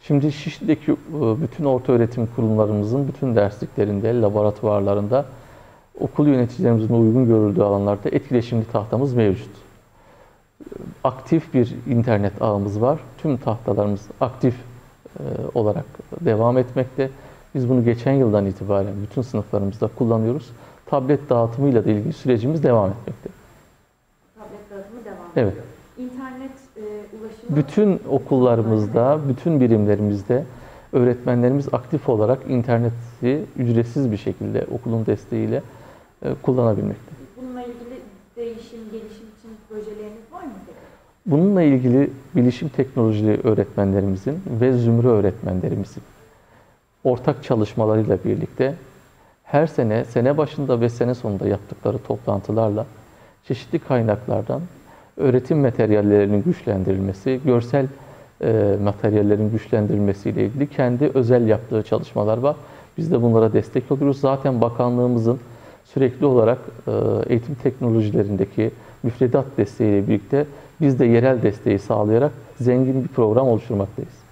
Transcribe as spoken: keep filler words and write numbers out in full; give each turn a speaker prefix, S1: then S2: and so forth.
S1: Şimdi Şişli'deki bütün ortaöğretim kurumlarımızın bütün dersliklerinde, laboratuvarlarında okul yöneticilerimizin uygun görüldüğü alanlarda etkileşimli tahtamız mevcut. Aktif bir internet ağımız var. Tüm tahtalarımız aktif olarak devam etmekte. Biz bunu geçen yıldan itibaren bütün sınıflarımızda kullanıyoruz. Tablet dağıtımıyla da ilgili sürecimiz devam etmekte.
S2: Tablet dağıtımı devam ediyor.
S1: Evet.
S2: İnternet e, ulaşımı...
S1: Bütün okullarımızda, bütün birimlerimizde öğretmenlerimiz aktif olarak interneti ücretsiz bir şekilde okulun desteğiyle e, kullanabilmekte.
S2: Bununla ilgili değişim, gelişim için projeleriniz var mı?
S1: Bununla ilgili bilişim teknolojili öğretmenlerimizin ve zümre öğretmenlerimizin ortak çalışmalarıyla birlikte her sene, sene başında ve sene sonunda yaptıkları toplantılarla çeşitli kaynaklardan öğretim materyallerinin güçlendirilmesi, görsel e, materyallerin güçlendirilmesiyle ilgili kendi özel yaptığı çalışmalar var. Biz de bunlara destek oluyoruz. Zaten bakanlığımızın sürekli olarak e, eğitim teknolojilerindeki müfredat desteğiyle birlikte biz de yerel desteği sağlayarak zengin bir program oluşturmaktayız.